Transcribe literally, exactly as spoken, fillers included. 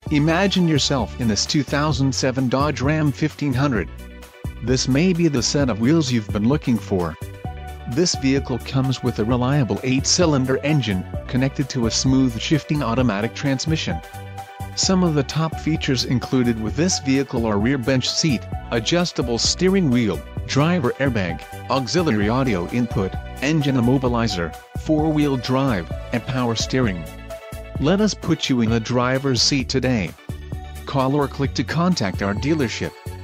Imagine yourself in this two thousand seven Dodge Ram fifteen hundred. This may be the set of wheels you've been looking for. This vehicle comes with a reliable eight-cylinder engine, connected to a smooth shifting automatic transmission. Some of the top features included with this vehicle are rear bench seat, adjustable steering wheel, driver airbag, auxiliary audio input, engine immobilizer, four-wheel drive, and power steering. Let us put you in the driver's seat today. Call or click to contact our dealership.